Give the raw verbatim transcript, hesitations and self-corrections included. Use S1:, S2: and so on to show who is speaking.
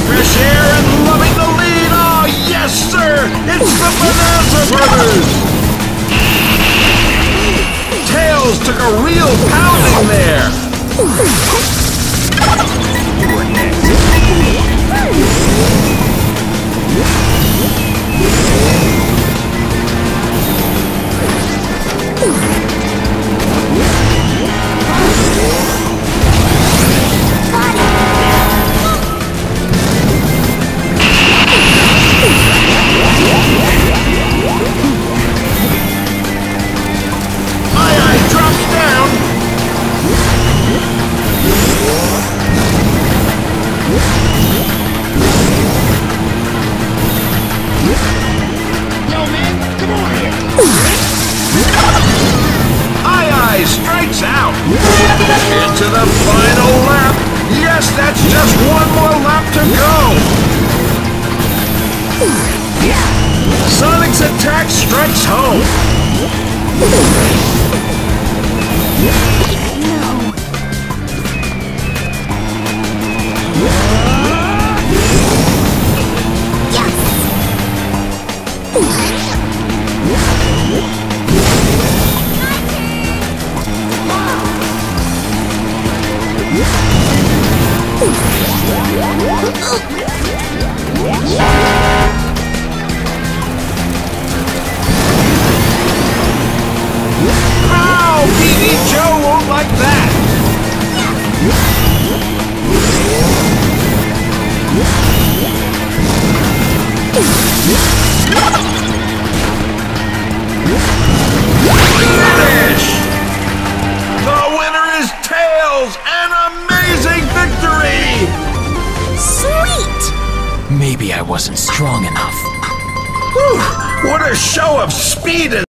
S1: fresh air and loving the lead. Oh, yes, sir! It's the Bonanza Brothers! Tails took a real pounding there. You are next. Strikes out into the final lap. Yes, that's just one more lap to go. Sonic's attack strikes home. How P D Joe won't like that. Finish! The winner is Tails! An amazing victory!
S2: Sweet! Maybe I wasn't strong enough.
S1: Whew, what a show of speed and